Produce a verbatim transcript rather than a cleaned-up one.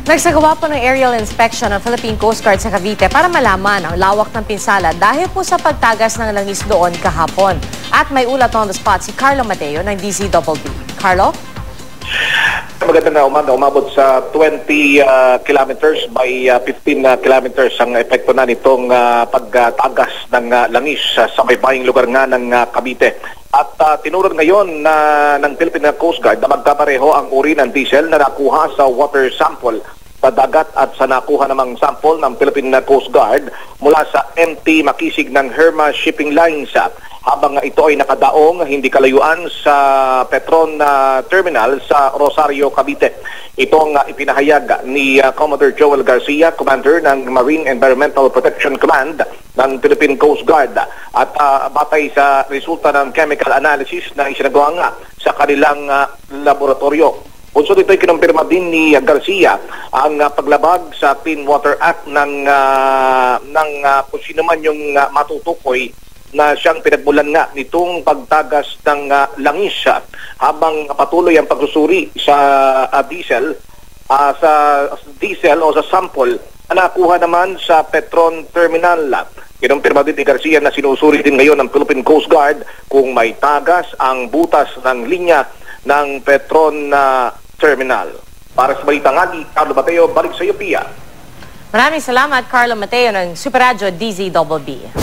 Nagsagawa po ng aerial inspection ng Philippine Coast Guard sa Cavite para malaman ang lawak ng pinsala dahil po sa pagtagas ng langis doon kahapon. At may ulat on the spot si Carlo Mateo ng D Z B B. Carlo? Magandang na umaga, umabot sa twenty uh, kilometers by uh, fifteen uh, kilometers ang epekto na nitong uh, pagtagas ng uh, langis uh, sa may bahing lugar nga ng uh, Cavite. At uh, tinurod ngayon na uh, ng Philippine Coast Guard na magkapareho ang uri ng diesel na nakuha sa water sample sa dagat at sa nakuha namang sample ng Philippine Coast Guard mula sa M T Makisig ng Herma Shipping Lines. Habang ito ay nakadaong hindi kalayuan sa Petron uh, Terminal sa Rosario, Cavite. Ito ang uh, ipinahayag ni uh, Commodore Joel Garcia, Commander ng Marine Environmental Protection Command ng Philippine Coast Guard. At uh, batay sa resulta ng chemical analysis na isinagawa nga sa kanilang uh, laboratorio. Also dito ay kinumpirma din ni Garcia ang uh, paglabag sa Clean Water Act ng, uh, ng uh, kung sino man yung uh, matutukoy na siyang pinagmulan nga nitong pagtagas ng uh, langis uh, habang patuloy ang pagsusuri sa uh, diesel uh, sa diesel o sa sample na nakuha naman sa Petron Terminal. Kinumpirma din ni Garcia na sinusuri din ngayon ng Philippine Coast Guard kung may tagas ang butas ng linya ng Petron uh, Terminal. Para sa Balitang Agi, Carlo Mateo, balik sa iyo, Pia. Maraming salamat, Carlo Mateo ng Super Radio D Z B B.